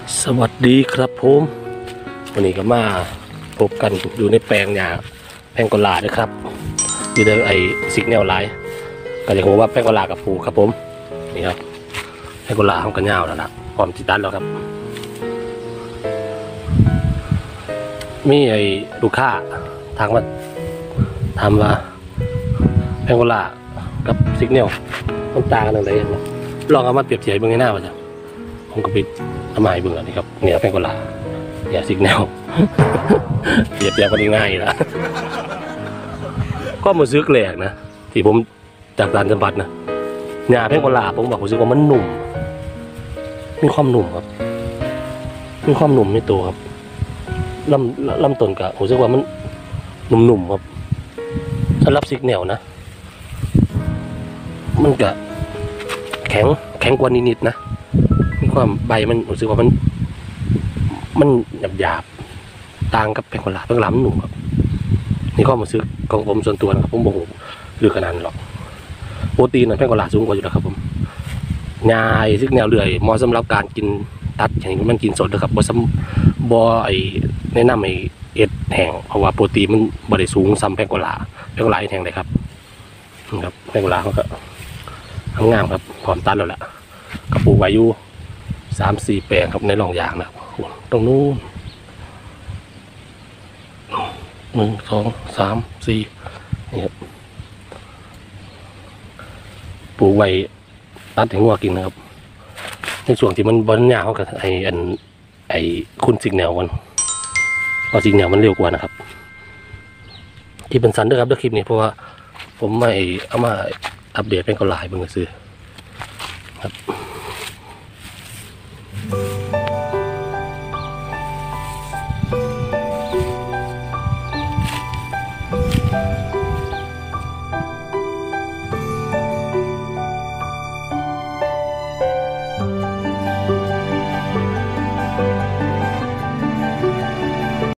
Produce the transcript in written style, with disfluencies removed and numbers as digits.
สวัสดีครับผมวันนี้ก็มาพบกันอยู่ในแปลงหญ้าแปลงกอลาด้วยครับอยู่ในสิกแนวไลน์ก็จะบอกว่าแปลงกอลากับปูครับผมนี่ครับแปลงกอลาของกันยาวแล้วนะพร้อมจิตันแล้วครับมีลูกค้าทางมาทำว่าแปลงกอลากับสิกแนวมันต่างกันอะไรนะลองเอามาเปรียบเทียบเบื้องหน้าว่าจะผมก็ไปทำไมเบื้องนี่ครับเนี่ยแปลงกอลาเนี่ยสิกแนวเปรียบเทียบกันง่ายๆนะก็มาซื้อแกลกนะที่ผมจากต่างจังหวัดนะหญ้าแพงกว่าลาผมบอกผมรู้สึกว่ามันหนุ่มมีความหนุ่มครับมีความหนุ่มในตัวครับลำต้นกะผมรู้สึกว่ามันหนุ่มๆครับสำหรับซิกแนวนะมันกะแข็งกว่านิดๆนะมีความใบมันผมรู้สึกว่ามันหยาบๆต่างกับแพงกว่าลาแพงกว่าลามันหนุ่มครับนี่ข้อมาซื้อของผมส่วนตัวนะครับผมบอกหรือขนาดนั้นหรอกโปรตีนแพงกว่าลาสูงกว่าอยู่แล้วครับผมงายซิกแนวเลื่อยเหมาะสำหรับการกินตัดอย่างมันกินสดนะครับบ่แนะนำเอ็ดแห้งเพราะว่าโปรตีนมันบ่ได้สูงซ้ำแพงกว่าลาแอ็ดแห้งเลยครับนะครับแพงกว่าลาเขาก็งามครับพร้อมตัดแล้วแหละกระปูไว้อยู่3-4 แปลงครับในร่องยางนะครับตรงนู้น1 2 3 4นี่ครับปลูกไว้ตัดให้งัวกินนะครับในส่วนที่มันบอลหญ้าเขากับคุณสิกแนวกันเพราะสิกแนวมันเร็วกว่านะครับที่เป็นสันด้วยครับด้วยคลิปนี้เพราะว่าผมไม่เอามาอัปเดตเป็นกอลายเบิ่งซื้อครับ